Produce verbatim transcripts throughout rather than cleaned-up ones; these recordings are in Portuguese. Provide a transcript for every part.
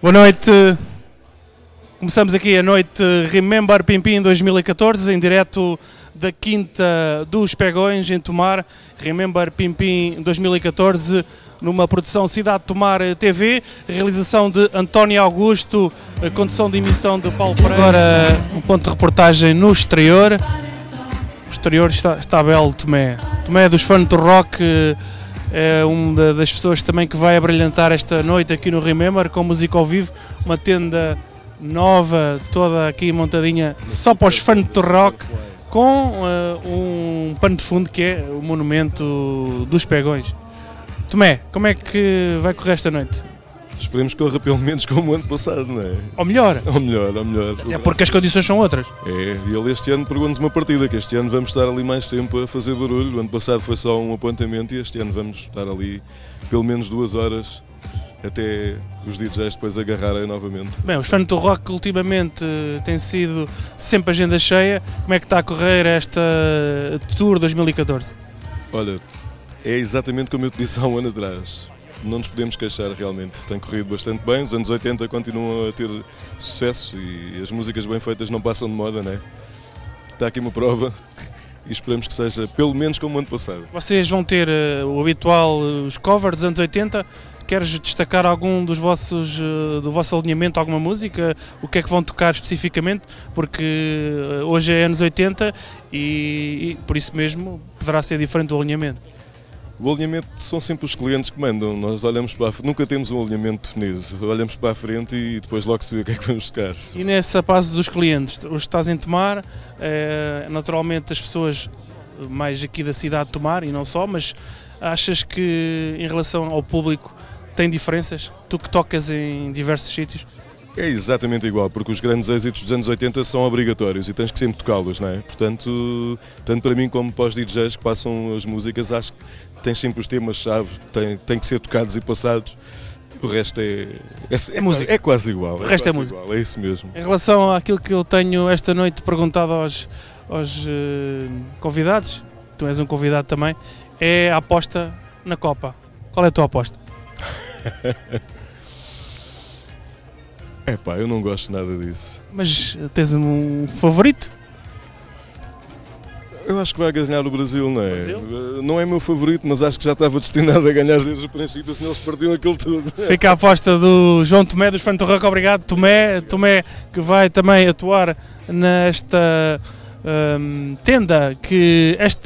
Boa noite, começamos aqui a noite Remember Pimpim dois mil e catorze, em direto da Quinta dos Pegões, em Tomar. Remember Pimpim dois mil e catorze, numa produção Cidade de Tomar T V, realização de António Augusto, condução de emissão de Paulo Pereira. Agora um ponto de reportagem no exterior. O exterior está, está belo, Tomé. Tomé dos fãs do rock, é uma das pessoas também que vai abrilhantar esta noite aqui no Remember, com música ao vivo, uma tenda nova, toda aqui montadinha só para os fãs do rock, com uh, um pano de fundo que é o monumento dos Pegões. Tomé, como é que vai correr esta noite? Esperemos que corra pelo menos como o ano passado, não é? Ou melhor? Ou melhor, ou melhor. Até porque as condições são outras. É, e ele este ano pegou-nos uma partida, que este ano vamos estar ali mais tempo a fazer barulho. O ano passado foi só um apontamento e este ano vamos estar ali pelo menos duas horas até os D Js depois agarrarem novamente. Bem, os fãs do rock ultimamente têm sido sempre agenda cheia. Como é que está a correr esta Tour dois mil e catorze? Olha, é exatamente como eu te disse há um ano atrás. Não nos podemos queixar realmente, tem corrido bastante bem, os anos oitenta continuam a ter sucesso e as músicas bem feitas não passam de moda, não é? Está aqui uma prova e esperamos que seja pelo menos como o ano passado. Vocês vão ter uh, o habitual, uh, os covers dos anos oitenta, queres destacar algum dos vossos, uh, do vosso alinhamento, alguma música? O que é que vão tocar especificamente? Porque uh, hoje é anos oitenta e, e por isso mesmo poderá ser diferente do alinhamento. O alinhamento são sempre os clientes que mandam, nós olhamos para a frente, nunca temos um alinhamento definido, olhamos para a frente e depois logo se vê o que é que vamos tocar. E nessa base dos clientes, os estás em Tomar, é, naturalmente as pessoas mais aqui da cidade de Tomar e não só, mas achas que em relação ao público tem diferenças? Tu que tocas em diversos sítios? É exatamente igual, porque os grandes êxitos dos anos oitenta são obrigatórios e tens que sempre tocá-los, não é? Portanto, tanto para mim como para os D Js que passam as músicas, acho que tens sempre os temas-chave, têm, têm que ser tocados e passados. O resto é, é, é, música. É quase igual. O resto é, é música. Igual, é isso mesmo. Em relação àquilo que eu tenho esta noite perguntado aos, aos uh, convidados, tu és um convidado também, é a aposta na Copa. Qual é a tua aposta? É pá, eu não gosto nada disso. Mas tens um favorito? Eu acho que vai ganhar o Brasil, não é? Brasil? Não é meu favorito, mas acho que já estava destinado a ganhar desde o princípio, senão eles perdiam aquilo tudo. Fica a aposta do João Tomé, dos fãs do rock. Obrigado, Tomé. Tomé que vai também atuar nesta hum, tenda, que esta,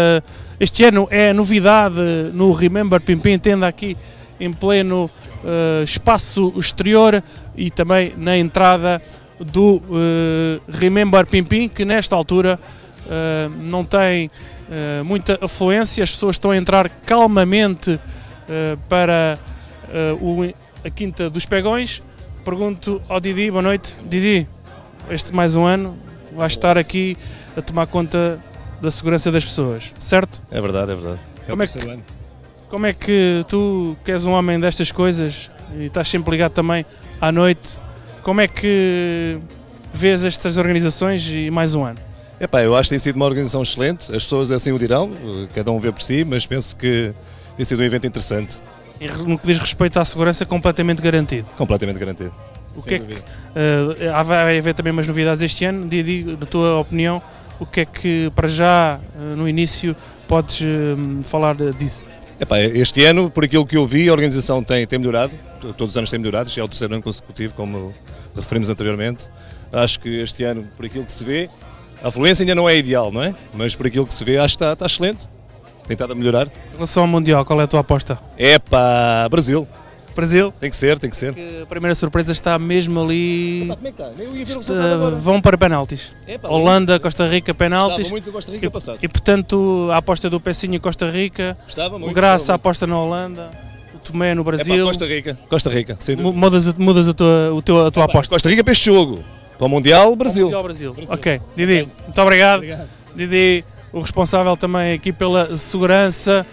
este ano é novidade no Remember Pimpim, tenda aqui em pleno uh, espaço exterior e também na entrada do uh, Remember Pimpim, que nesta altura uh, não tem uh, muita afluência, as pessoas estão a entrar calmamente uh, para uh, o, a Quinta dos Pegões. Pergunto ao Didi, boa noite. Didi, este mais um ano vai estar aqui a tomar conta da segurança das pessoas, certo? É verdade, é verdade. É Como é que... Como é que tu, que és um homem destas coisas e estás sempre ligado também à noite, como é que vês estas organizações e mais um ano? Epá, eu acho que tem sido uma organização excelente, as pessoas assim o dirão, cada um vê por si, mas penso que tem sido um evento interessante. E no que diz respeito à segurança, completamente garantido? Completamente garantido. O que é que, uh, vai haver também umas novidades este ano, Didi, na tua opinião, o que é que para já, uh, no início, podes uh, falar disso? Epá, este ano, por aquilo que eu vi, a organização tem, tem melhorado, todos os anos tem melhorado, isto é o terceiro ano consecutivo, como referimos anteriormente. Acho que este ano, por aquilo que se vê, a afluência ainda não é ideal, não é? Mas por aquilo que se vê, acho que está, está excelente, tem estado a melhorar. Em relação ao Mundial, qual é a tua aposta? Epá, Brasil. Brasil? Tem que ser, tem que ser. A primeira surpresa está mesmo ali. Epá, como é que está? Eu ia ver o está, vão para penaltis. Epá, Holanda, Costa Rica, penaltis. Gostava muito que a Costa Rica passasse. E, e portanto, a aposta do Pecinho Costa Rica. Gostava muito. O Graça a aposta na Holanda. O Tomé no Brasil. Epá, Costa Rica. Costa Rica. Mudas, mudas a tua, o teu, a tua Epá, aposta. Costa Rica para este jogo. Para o Mundial, Brasil. Para o Mundial, Brasil. Brasil. Ok. Didi, okay. Muito obrigado. obrigado. Didi, o responsável também aqui pela segurança.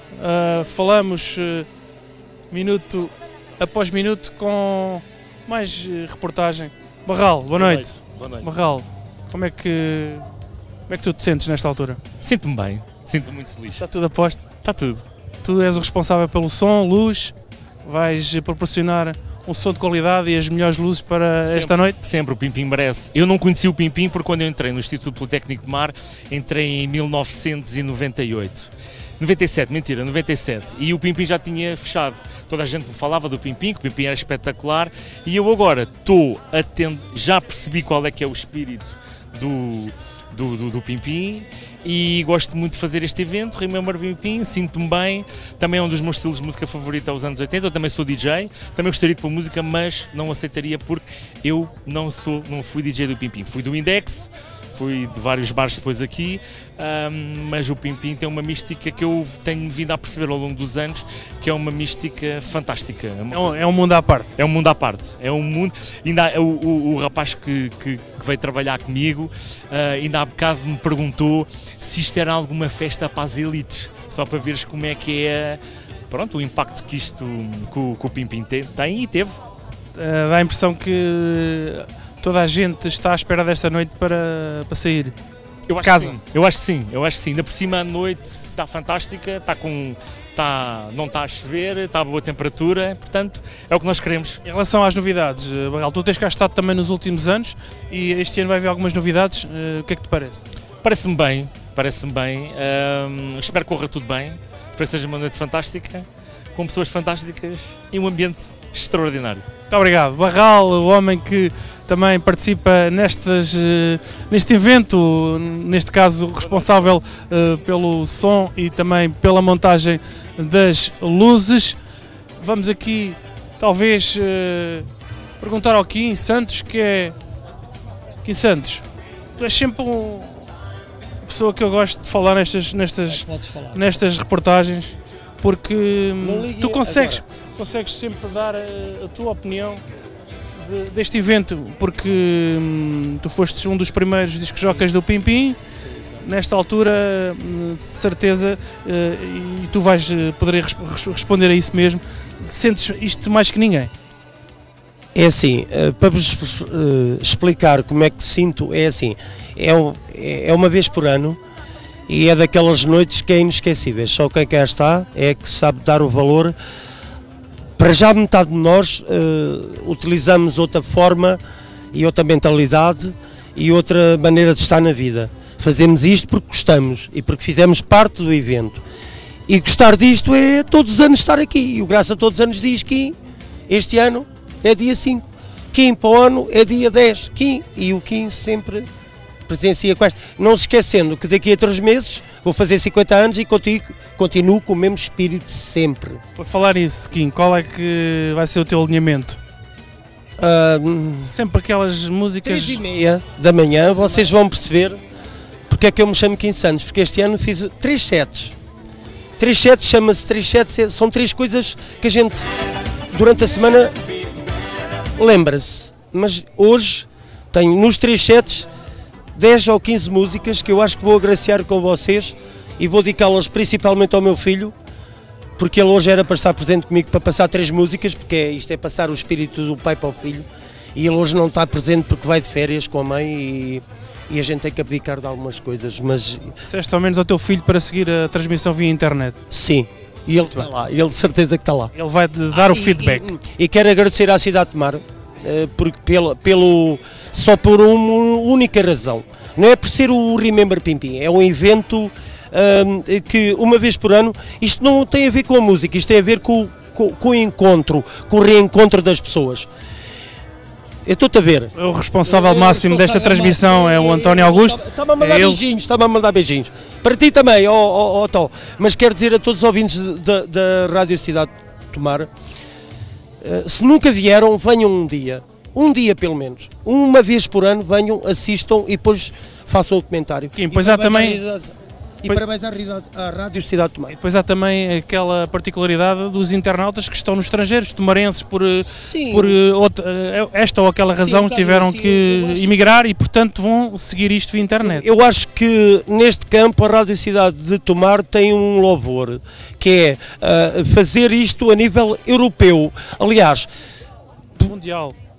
Uh, falamos uh, minuto após minuto com mais reportagem. Barral, boa noite. Boa noite. Barral, como é que como é que tu te sentes nesta altura? Sinto-me bem, sinto-me muito feliz. Está tudo a posto? Está tudo. Tu és o responsável pelo som, luz? vais proporcionar um som de qualidade e as melhores luzes para sempre, esta noite? Sempre, o Pimpim merece. Eu não conheci o Pimpim porque quando eu entrei no Instituto Politécnico de Mar, entrei em mil novecentos e noventa e oito. noventa e sete, mentira, noventa e sete. E o Pimpim já tinha fechado. Toda a gente me falava do Pimpim, que o Pimpim era espetacular. E eu agora estou atento, já percebi qual é que é o espírito do, do, do, do Pimpim. E gosto muito de fazer este evento, Remember Pimpim, sinto-me bem, também é um dos meus estilos de música favorita aos anos oitenta, eu também sou D J, também gostaria de pôr música, mas não aceitaria porque eu não sou, não fui D J do Pimpim, fui do Index, fui de vários bares depois aqui, um, mas o Pimpim tem uma mística que eu tenho vindo a perceber ao longo dos anos, que é uma mística fantástica. É um, é um mundo à parte. É um mundo à parte, é um mundo, ainda há, o, o, o rapaz que, que, que veio trabalhar comigo, uh, ainda há bocado me perguntou se isto era alguma festa para as elites, só para veres como é que é, pronto, o impacto que isto, que o, que o Pimpim tem, tem e teve. Uh, dá a impressão que toda a gente está à espera desta noite para, para sair. Eu acho casa. Que sim. Eu acho que sim, eu acho que sim. Ainda por cima a noite está fantástica, está com, está, não está a chover, está a boa temperatura, portanto é o que nós queremos. Em relação às novidades, Barral, tu tens cá estado também nos últimos anos e este ano vai haver algumas novidades, uh, o que é que te parece? Parece-me bem, parece-me bem, um, espero que corra tudo bem, espero que seja uma noite fantástica, com pessoas fantásticas e um ambiente extraordinário. Muito obrigado. Barral, o homem que também participa nestas, neste evento, neste caso responsável uh, pelo som e também pela montagem das luzes. Vamos aqui talvez uh, perguntar ao Kim Santos, que é... Kim Santos, tu és sempre um... pessoa que eu gosto de falar nestas, nestas, falar. nestas reportagens, porque tu consegues, consegues sempre dar a, a tua opinião de, deste evento, porque hum, tu foste um dos primeiros discojockeys do Pimpim, nesta altura, de certeza, uh, e tu vais uh, poder res responder a isso mesmo, sentes isto mais que ninguém? É assim, uh, para vos uh, explicar como é que sinto, é assim, é, é uma vez por ano e é daquelas noites que é inesquecíveis, só quem cá está é que sabe dar o valor. Para já metade de nós uh, utilizamos outra forma e outra mentalidade e outra maneira de estar na vida. Fazemos isto porque gostamos e porque fizemos parte do evento. E gostar disto é todos os anos estar aqui. E o Graça todos os anos diz que este ano é dia cinco, Kim para o ano é dia dez, Kim, e o Kim sempre presencia com esta. Não se esquecendo que daqui a três meses vou fazer cinquenta anos e continuo, continuo com o mesmo espírito de sempre. Por falar nisso, Kim, qual é que vai ser o teu alinhamento? Uh, sempre aquelas músicas... três e meia da manhã, vocês vão perceber porque é que eu me chamo Kim Santos, porque este ano fiz três sets. Três sets, chama-se três sets, são três coisas que a gente, durante a semana, lembra-se. Mas hoje tenho nos três sets dez ou quinze músicas que eu acho que vou agraciar com vocês e vou dedicá-las principalmente ao meu filho, porque ele hoje era para estar presente comigo para passar três músicas, porque é, isto é passar o espírito do pai para o filho, e ele hoje não está presente porque vai de férias com a mãe e, e a gente tem que abdicar de algumas coisas, mas... Disseste ao menos ao teu filho para seguir a transmissão via internet? Sim, e ele está lá, ele de certeza que está lá. Ele vai dar ah, o feedback. E, e, e quero agradecer à Cidade de Mar, porque pelo, pelo, só por uma única razão, não é por ser o Remember Pimpim, é um evento um, que uma vez por ano, isto não tem a ver com a música, isto tem a ver com, com, com o encontro, com o reencontro das pessoas. Eu estou-te a ver. O responsável máximo desta transmissão é o António Augusto. Estava a mandar é beijinhos, estava a mandar beijinhos. Para ti também, ó oh, oh, oh, Tó. Mas quero dizer a todos os ouvintes da, da Rádio Cidade de Tomar, se nunca vieram, venham um dia, um dia pelo menos, uma vez por ano, venham, assistam e depois façam o comentário. Kim, pois há também... E parabéns à, à Rádio Cidade de Tomar. E depois há também aquela particularidade dos internautas que estão no estrangeiro, os tomarenses, por, por outra, esta ou aquela razão, sim, tiveram assim, que acho... emigrar e, portanto, vão seguir isto via internet. Eu acho que neste campo a Rádio Cidade de Tomar tem um louvor, que é uh, fazer isto a nível europeu. Aliás, mundial.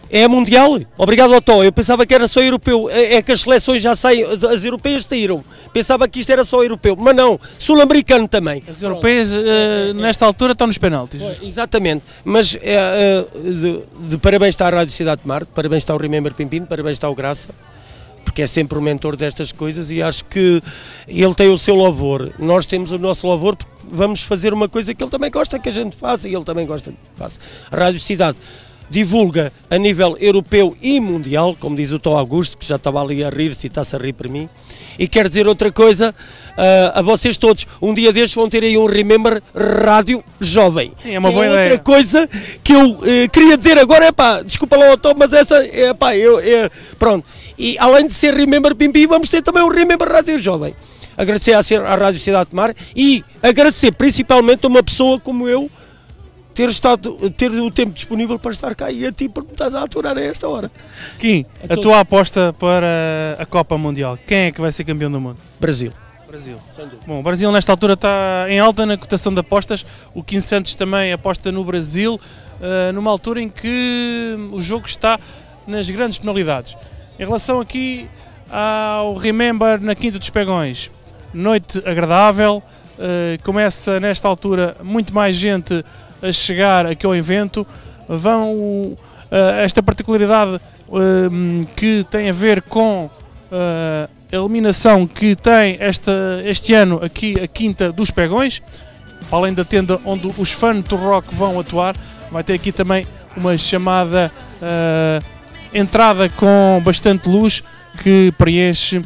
É mundial? Obrigado, Otó. Eu pensava que era só europeu. É que as seleções já saem, as europeias saíram. Pensava que isto era só europeu, mas não, sul-americano também. As europeias, uh, nesta altura, estão nos penaltis. Exatamente, mas é, uh, de, de parabéns está a Rádio Cidade de Marte, parabéns está o Remember Pimpim, parabéns está o Graça, porque é sempre o mentor destas coisas e acho que ele tem o seu louvor. Nós temos o nosso louvor porque vamos fazer uma coisa que ele também gosta que a gente faça e ele também gosta que faça. A Rádio Cidade divulga a nível europeu e mundial, como diz o Tó Augusto, que já estava ali a rir-se e está-se a rir para mim, e quer dizer outra coisa uh, a vocês todos, um dia destes vão ter aí um Remember Rádio Jovem. Sim, é uma e boa outra ideia. coisa que eu uh, queria dizer agora, é pá, desculpa lá o Tó, mas essa, é pá, eu, é, pronto, e além de ser Remember Pimpi, vamos ter também um Remember Rádio Jovem. Agradecer à, à Rádio Cidade de Mar e agradecer principalmente a uma pessoa como eu, ter, estado, ter o tempo disponível para estar cá e a ti por me estás a aturar a esta hora. Kim, a, a tua aposta para a Copa Mundial, quem é que vai ser campeão do mundo? Brasil. Brasil. Bom, o Brasil nesta altura está em alta na cotação de apostas, o Kim Santos também aposta no Brasil, uh, numa altura em que o jogo está nas grandes penalidades. Em relação aqui ao Remember na Quinta dos Pegões, noite agradável, uh, começa nesta altura muito mais gente a chegar aqui ao evento, vão uh, esta particularidade uh, que tem a ver com uh, a eliminação que tem esta, este ano aqui a Quinta dos Pegões, além da tenda onde os fãs do rock vão atuar, vai ter aqui também uma chamada uh, entrada com bastante luz que preenche uh,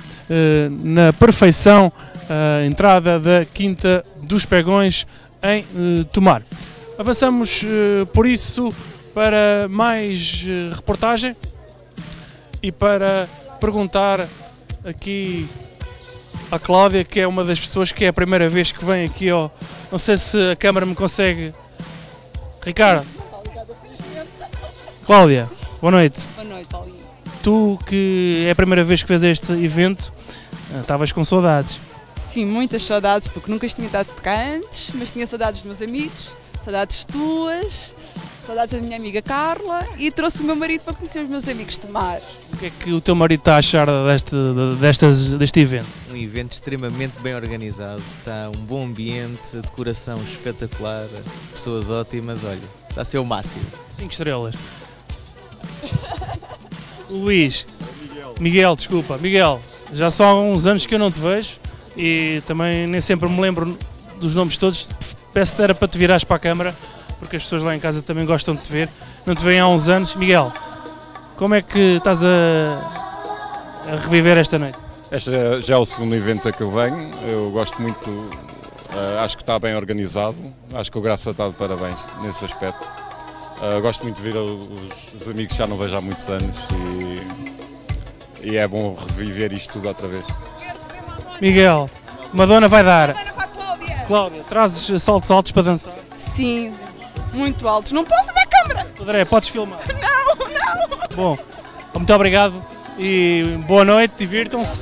na perfeição a entrada da Quinta dos Pegões em uh, Tomar. Avançamos, uh, por isso, para mais uh, reportagem e para perguntar aqui à Cláudia, que é uma das pessoas que é a primeira vez que vem aqui ao... Não sei se a câmara me consegue... Ricardo. Cláudia, boa noite. Boa noite, Paulinho. Tu, que é a primeira vez que fez este evento, estavas com saudades. Sim, muitas saudades, porque nunca tinha estado cá antes, mas tinha saudades dos meus amigos, saudades tuas, saudades da minha amiga Carla e trouxe o meu marido para conhecer os meus amigos de mar. O que é que o teu marido está a achar deste, destas, deste evento? Um evento extremamente bem organizado, está um bom ambiente, a decoração espetacular, pessoas ótimas, olha, está a ser o máximo. Cinco estrelas. Luís, Miguel. Miguel, desculpa, Miguel, já são há uns anos que eu não te vejo e também nem sempre me lembro dos nomes todos, peço-te era para te virares para a câmara, porque as pessoas lá em casa também gostam de te ver, não te veem há uns anos. Miguel, como é que estás a, a reviver esta noite? Este já é o segundo evento a que eu venho, eu gosto muito, uh, acho que está bem organizado, acho que o Graça está de parabéns nesse aspecto. Uh, gosto muito de ver os, os amigos que já não vejo há muitos anos e, e é bom reviver isto tudo outra vez. Miguel, Madonna vai dar. Cláudia, trazes saltos altos para dançar? Sim, muito altos. Não posso dar câmara. André, podes filmar? Não, não. Bom, muito obrigado e boa noite, divirtam-se.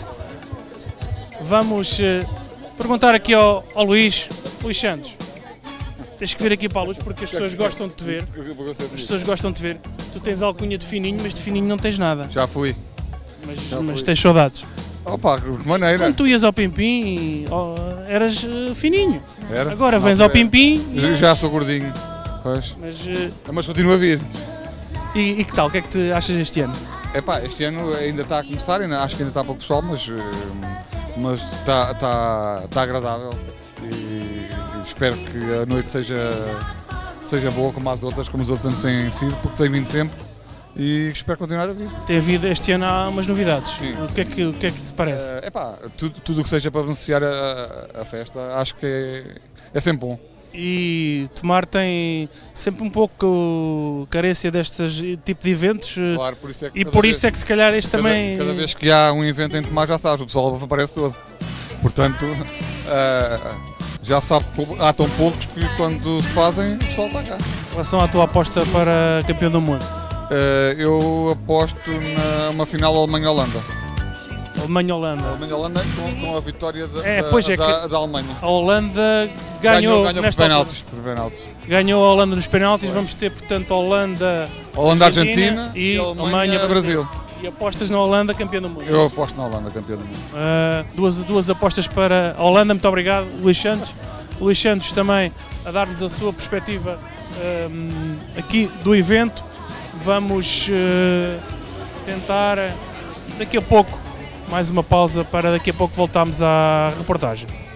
Vamos uh, perguntar aqui ao, ao Luís, Luís Santos. Tens que vir aqui para a luz porque as pessoas gostam de te ver. As pessoas gostam de te ver. Tu tens alcunha de fininho, mas de fininho não tens nada. Já fui. Mas, Já mas fui. tens saudades. Opa, de maneira. Quando tu ias ao Pimpim, oh, eras uh, fininho. Era? Agora Não, vens ao era. Pimpim. Já, já sou gordinho. Pois. Mas, uh, mas continuo a vir. E, e que tal? O que é que te achas este ano? Epá, este ano ainda está a começar, ainda, acho que ainda está pouco pessoal, mas, mas está, está, está agradável. E espero que a noite seja, seja boa como as outras, como os outros anos têm sido, porque tem vindo sempre e espero continuar a vir. Tem havido este ano há umas novidades. Sim. O que é que, o que é que te parece? É uh, epá, tudo, tudo o que seja para beneficiar a, a festa, acho que é, é sempre bom. E Tomar tem sempre um pouco carência destes tipo de eventos. Claro, por isso é que e por vez, isso é que se calhar este cada, também... Cada vez que há um evento em Tomar já sabes, o pessoal aparece todo. Portanto, uh, já sabe que há tão poucos que quando se fazem o pessoal está cá. Em relação à tua aposta para campeão do mundo? Uh, eu aposto numa final Alemanha-Holanda. Alemanha-Holanda. Alemanha-Holanda com, com a vitória da, É, pois é da, que da Alemanha. A Holanda ganhou, ganhou, ganhou nesta por altura. penaltis, por penaltis. Ganhou a Holanda nos penaltis. Vamos ter, portanto, Holanda, Holanda, Argentina e, e Alemanha, Alemanha, Brasil. E apostas na Holanda, campeã do mundo. Eu aposto na Holanda, campeã do mundo. Uh, duas, duas apostas para a Holanda. Muito obrigado, Luís Santos. Luís Santos também a dar-nos a sua perspectiva um, aqui do evento. Vamos uh, tentar, daqui a pouco, mais uma pausa para daqui a pouco voltarmos à reportagem.